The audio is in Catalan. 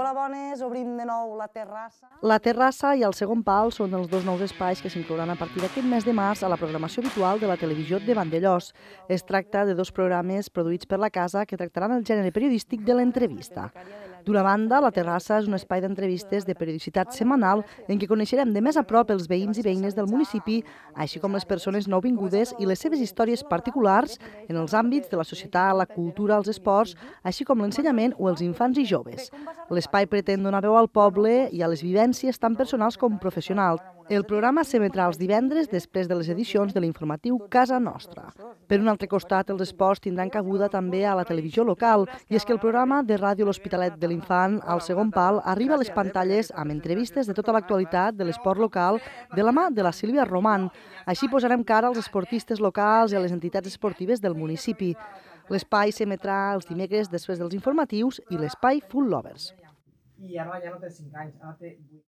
Hola, bones. Obrim de nou la terrassa. La terrassa i el segon pal són els dos nous espais que s'inclouran a partir d'aquest mes de març a la programació habitual de la televisió de Vandellòs. Es tracta de dos programes produïts per la casa que tractaran el gènere periodístic de l'entrevista. D'una banda, la terrassa és un espai d'entrevistes de periodicitat setmanal en què coneixerem de més a prop els veïns i veïnes del municipi, així com les persones nouvingudes i les seves històries particulars en els àmbits de la societat, la cultura, els esports, així com l'ensenyament o els infants i joves. L'espai pretén donar veu al poble i a les vivències tant personals com professionals. El programa s'emetrà els divendres després de les edicions de l'informatiu Casa Nostra. Per un altre costat, els esports tindran cabuda també a la televisió local, i és que el programa de ràdio L'Hospitalet de l'Infant, al segon pal, arriba a les pantalles amb entrevistes de tota l'actualitat de l'esport local de la mà de la Sílvia Roman. Així posarem cara als esportistes locals i a les entitats esportives del municipi. L'espai s'emetrà els dimecres després dels informatius i l'espai Full Lovers. I ara ja no té 5 anys, ara té 8.